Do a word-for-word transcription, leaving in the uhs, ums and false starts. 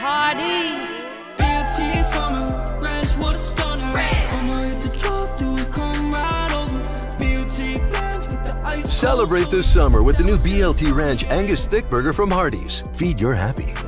Hardee's. B L T summer, ranch, what a stunner. I'ma hit the drop, do it, come right over. B L T ranch with the ice. Celebrate this summer with the new B L T Ranch Angus Thick Burger from Hardee's. Feed your happy.